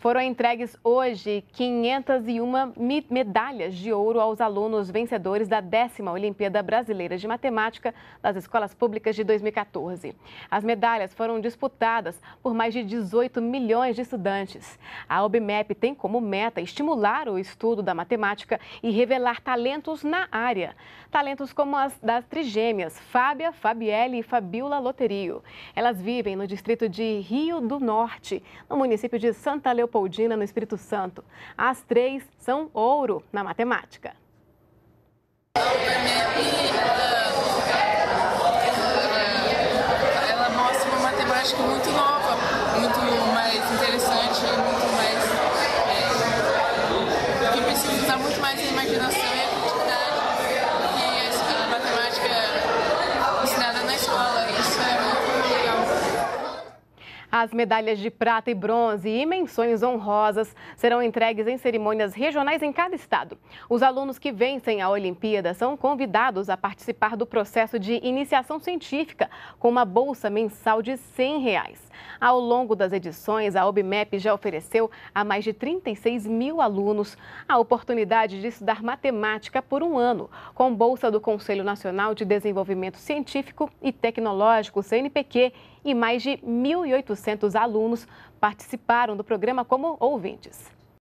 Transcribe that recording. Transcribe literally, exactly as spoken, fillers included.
Foram entregues hoje quinhentas e uma medalhas de ouro aos alunos vencedores da décima Olimpíada Brasileira de Matemática das Escolas Públicas de dois mil e quatorze. As medalhas foram disputadas por mais de dezoito milhões de estudantes. A OBMEP tem como meta estimular o estudo da matemática e revelar talentos na área. Talentos como as das trigêmeas Fábia, Fabielle e Fabiola Loterio. Elas vivem no distrito de Rio do Norte, no município de Santa Leopoldina, no Espírito Santo. As três são ouro na matemática. A OBMEP, ela mostra uma matemática muito nova, muito mais interessante, muito mais é, que precisa usar muito mais a imaginação e a criatividade que a matemática ensinada na escola. Isso é muito legal. As medalhas de prata e bronze e menções honrosas serão entregues em cerimônias regionais em cada estado. Os alunos que vencem a Olimpíada são convidados a participar do processo de iniciação científica com uma bolsa mensal de cem reais. Ao longo das edições, a OBMEP já ofereceu a mais de trinta e seis mil alunos a oportunidade de estudar matemática por um ano, com bolsa do Conselho Nacional de Desenvolvimento Científico e Tecnológico, C N Pq, e mais de mil e oitocentos alunos participaram do programa como ouvintes.